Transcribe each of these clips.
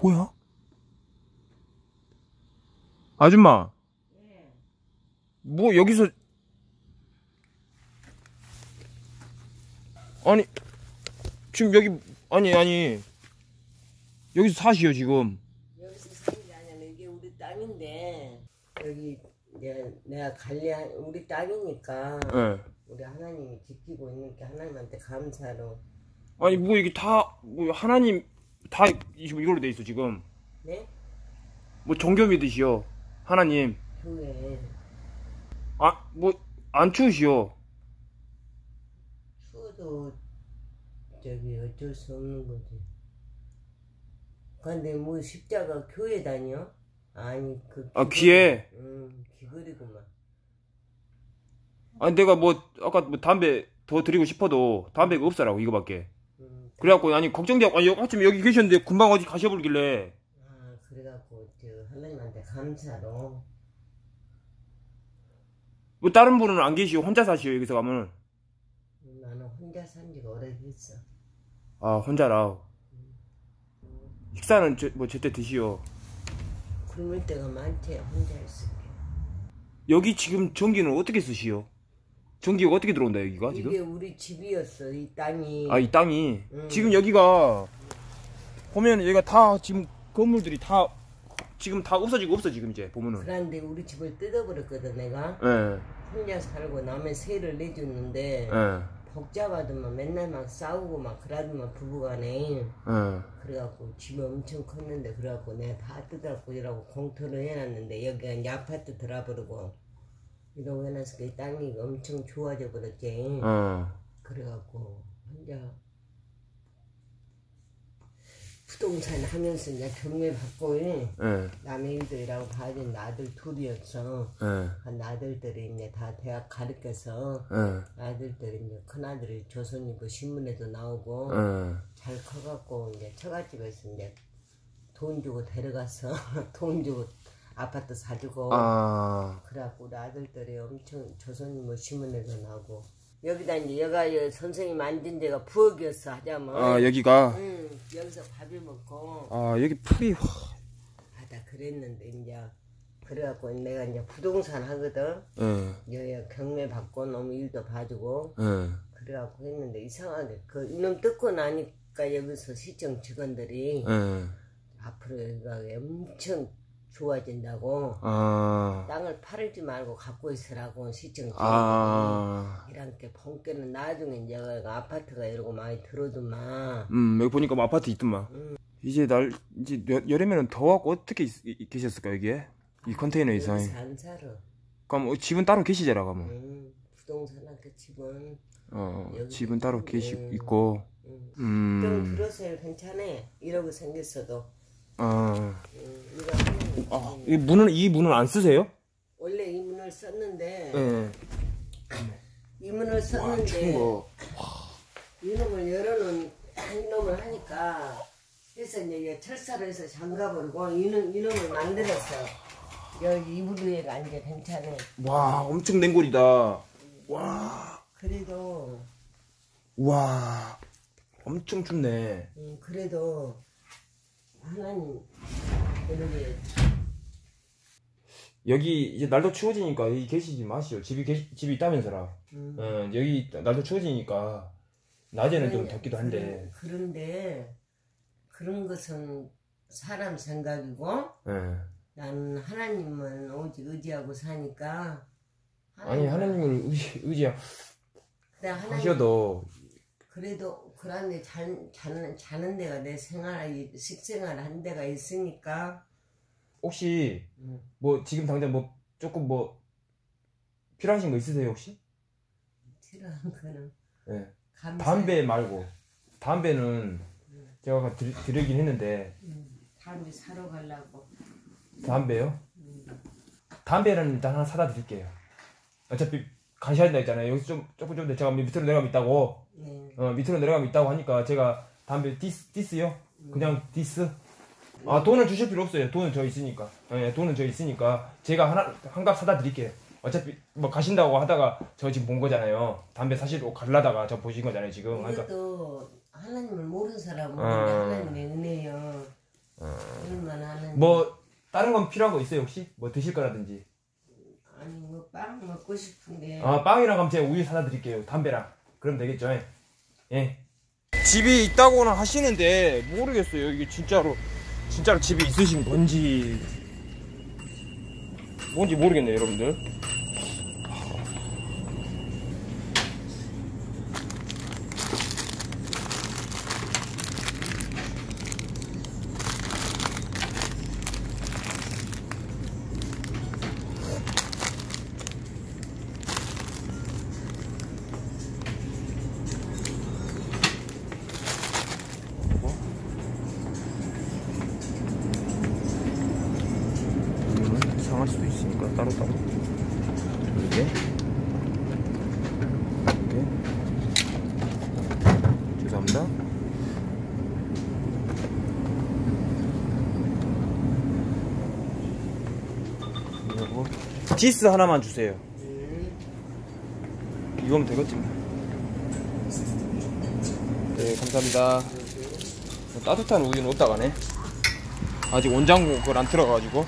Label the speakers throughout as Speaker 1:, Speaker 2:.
Speaker 1: 뭐야? 아줌마. 뭐 여기서 아니 지금 여기 아니 여기서 사시오 지금.
Speaker 2: 여기서 사는 게 아니라 이게 우리 땅인데 여기 내가 관리한 우리 땅이니까
Speaker 1: 네.
Speaker 2: 우리 하나님이 지키고 있으니까 하나님한테 감사로.
Speaker 1: 아니 뭐 이게 다 뭐 하나님 다 지금 이걸로 돼 있어 지금.
Speaker 2: 네?
Speaker 1: 뭐 종교 믿으시오 하나님.
Speaker 2: 교회.
Speaker 1: 아 뭐 안 추우시오?
Speaker 2: 추워도 저기 어쩔 수 없는 거지. 근데 뭐 십자가 교회 다녀? 아니 그
Speaker 1: 귀에.
Speaker 2: 귀걸이구만.
Speaker 1: 아니 내가 뭐 아까 뭐 담배 더 드리고 싶어도 담배가 없어라고 이거밖에. 그래갖고 아니 걱정되고 아니 아침 여기 계셨는데 금방 어디 가셔버리길래.
Speaker 2: 아 그래갖고 저 하나님한테 감사로.
Speaker 1: 뭐 다른 분은 안 계시오? 혼자 사시오 여기서 가면?
Speaker 2: 나는 혼자 산 지가 오래됐어.
Speaker 1: 아 혼자라. 식사는 뭐 제때 드시오?
Speaker 2: 굶을 때가 많지. 혼자 있을게.
Speaker 1: 여기 지금 전기는 어떻게 쓰시오? 전기가 어떻게 들어온다 여기가 지금?
Speaker 2: 이게 우리 집이었어 이 땅이.
Speaker 1: 아 이 땅이 지금 여기가 보면 여기가 다 지금 건물들이 다 지금 다 없어지고 없어 지금 이제 보면은.
Speaker 2: 그런데 우리 집을 뜯어버렸거든 내가.
Speaker 1: 예.
Speaker 2: 혼자 살고 남의 세를 내줬는데
Speaker 1: 예.
Speaker 2: 복잡하더만 맨날 막 싸우고 막 그러더만 부부간에.
Speaker 1: 예.
Speaker 2: 그래갖고 집이 엄청 컸는데 그래갖고 내가 다 뜯어갖고 이러고 공터를 해놨는데 여기가 이제 아파트 들어버리고 이러고 해놔서 그 땅이 엄청 좋아져 버렸지. 그래갖고 혼자 부동산 하면서 이제 경매 받고 남의 일도 일하고 봐야 되는데 아들 둘이었어. 아들들이 이제 다 대학 가르쳐서 아들들이 이제 큰아들이 조선일보 신문에도 나오고 잘 커갖고 이제 처갓집에서 이제 돈 주고 데려가서 돈 주고 아파트 사주고. 그래갖고 우리 아들들이 엄청 조선일보 신문에도 나오고. 여기다 이제 여가 선생님 앉은 데가 부엌이었어 하자면.
Speaker 1: 아 여기가.
Speaker 2: 여기서 밥을 먹고.
Speaker 1: 아 여기 풀이.
Speaker 2: 다 그랬는데 이제 그래갖고 내가 이제 부동산 하거든. 여기 경매 받고 너무 일도 봐주고. 그래갖고 했는데 이상하게 그 이놈 뜯고 나니까 여기서 시청 직원들이 앞으로 여기가 엄청 좋아진다고. 땅을 팔지 말고 갖고 있으라고 시청 직원들이. 이렇게 본께는 나중에 이제 아파트가 이러고 많이 들어도만.
Speaker 1: 여기 보니까 뭐 아파트 있더만. 이제 이제 여름에는 더워갖고 어떻게 계셨을까 여기에? 이 컨테이너 이상에.
Speaker 2: 여기서 안 살아.
Speaker 1: 그럼 집은 따로 계시잖아 그러면.
Speaker 2: 부동산한테 집은.
Speaker 1: 집은 따로 있고.
Speaker 2: 좀 들어서요 괜찮아. 이러고 생겼어도.
Speaker 1: 이 문은 안 쓰세요?
Speaker 2: 원래 이 문을 썼는데. 이 문을 썼는데. 이놈을 열어놓은 이놈을 하니까. 그래서 이제 철사를 해서 잠가버리고 이놈을 만들었어. 여기 이불위에가 이제 괜찮아.
Speaker 1: 와 엄청 냉골이다. 와.
Speaker 2: 그래도.
Speaker 1: 와 엄청 춥네.
Speaker 2: 그래도 하나님 이렇게.
Speaker 1: 여기 이제 날도 추워지니까 여기 계시지 마시오. 집이 있다면서라. 여기 날도 추워지니까 낮에는 좀 덥기도 한데.
Speaker 2: 그런데 그런 것은 사람 생각이고. 나는 하나님은 오직 의지하고 사니까.
Speaker 1: 아니 하나님을 의지하셔도.
Speaker 2: 그래도 그런데 자는 데가 내 식생활 한 데가 있으니까.
Speaker 1: 혹시 뭐 지금 당장 뭐 조금 뭐 필요하신 거 있으세요 혹시?
Speaker 2: 필요한 거는.
Speaker 1: 네. 담배 말고. 담배는 제가 아까 드리긴 했는데.
Speaker 2: 담배 사러 가려고.
Speaker 1: 담배요? 담배는 일단 하나 사다 드릴게요. 어차피 가셔야 된다 했잖아요. 여기서 조금 더 제가 밑으로 내려가면 있다고. 밑으로 내려가면 있다고 하니까 제가 담배 디스요? 그냥 디스? 돈을 주실 필요 없어요. 돈은 저 있으니까. 돈은 저 있으니까 제가 한 값 사다 드릴게요. 어차피 뭐 가신다고 하다가 저 지금 본 거잖아요. 담배 사시러 가려다가 저 보신 거잖아요 지금.
Speaker 2: 이것도 하나님을 모르는 사람은 하나님의 은혜요.
Speaker 1: 뭐 다른 건 필요한 거 있어요 혹시? 뭐 드실 거라든지?
Speaker 2: 아니 뭐 빵 먹고 싶은데.
Speaker 1: 빵이랑 그럼 제가 우유 사다 드릴게요. 담배랑. 그럼 되겠죠? 예. 집이 있다고는 하시는데 모르겠어요. 이게 진짜로 집이 있으신 건지 모르겠네요, 여러분들. 상할 수도 있으니까 따로따로 이렇게 죄송합니다. 그리고 지스 하나만 주세요. 이거면 되겠지. 네, 감사합니다. 따뜻한 우유는 어디다 가네? 아직 원장고 그걸 안 틀어가지고.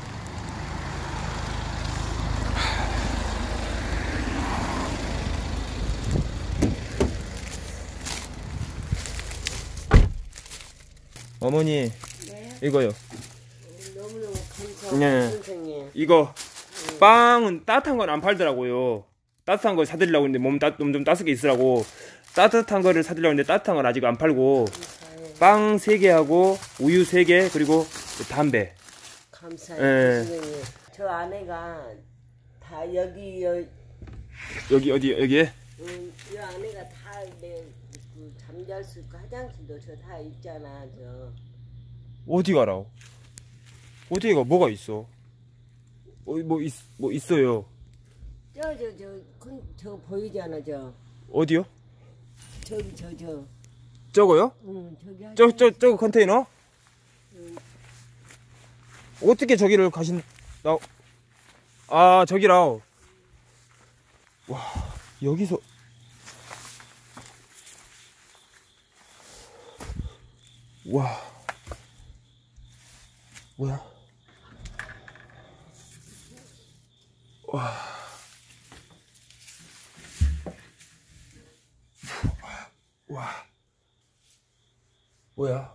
Speaker 1: 어머니, 네? 이거요.
Speaker 2: 너무너무 감사합니다.
Speaker 1: 네.
Speaker 2: 선생님.
Speaker 1: 이거 빵은 따뜻한 건 안 팔더라고요. 따뜻한 걸 사드리려고 했는데 몸 좀 따뜻하게 있으라고 따뜻한 거를 사드리려고 했는데 따뜻한 건 아직 안 팔고 감사해요. 빵 3개 하고 우유 3개 그리고 담배.
Speaker 2: 감사해요. 네. 선생님. 저 아내가 다 여기
Speaker 1: 어디 여기에?
Speaker 2: 이 아내가 다 잠잘 수 있고 화장실도 저 다 있잖아. 저
Speaker 1: 어디 가라? 어디에 가? 뭐가 있어? 뭐 있어요?
Speaker 2: 저 보이잖아. 저
Speaker 1: 어디요?
Speaker 2: 저기
Speaker 1: 저거요?
Speaker 2: 응, 저기
Speaker 1: 저거 컨테이너? 어떻게 저기를 저기라. 와, 여기서 와, 뭐야? 와, 뭐야?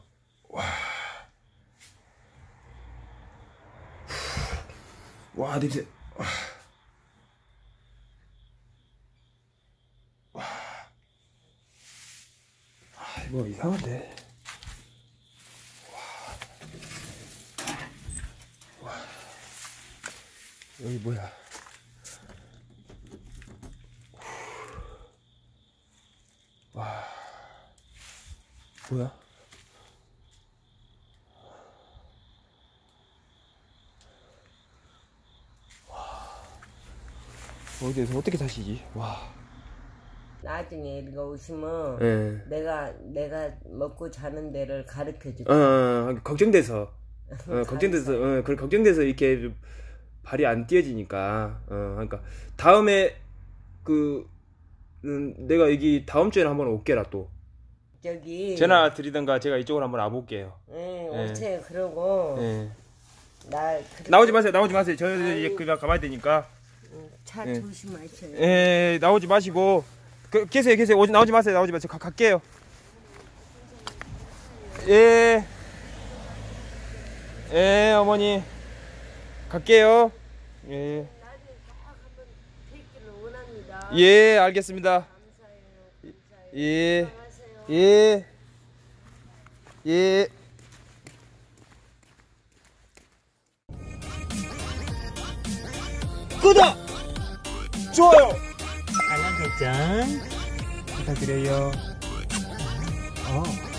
Speaker 1: 와, 냄새. 이거 이상한데. 여기 뭐야? 와, 뭐야? 어디에서 어떻게 사시지? 와.
Speaker 2: 나중에 이리가 오시면
Speaker 1: 네.
Speaker 2: 내가 먹고 자는 데를 가르쳐 줄게.
Speaker 1: 걱정돼서 걱정돼서 이렇게 발이 안 띄어지니까 그러니까 다음에 내가 여기 다음 주에는 한번 올게라 또.
Speaker 2: 저기
Speaker 1: 전화 드리던가 제가 이쪽으로 한번 와볼게요.
Speaker 2: 오세요. 그러고 나오지
Speaker 1: 마세요. 저 이제 그냥 가봐야 되니까.
Speaker 2: 차 조심하셔요.
Speaker 1: 나오지 마시고 계세요. 나오지 마세요. 갈게요. 어머니 갈게요. 알겠습니다. 구독! 좋아요! 알람 설정 부탁드려요.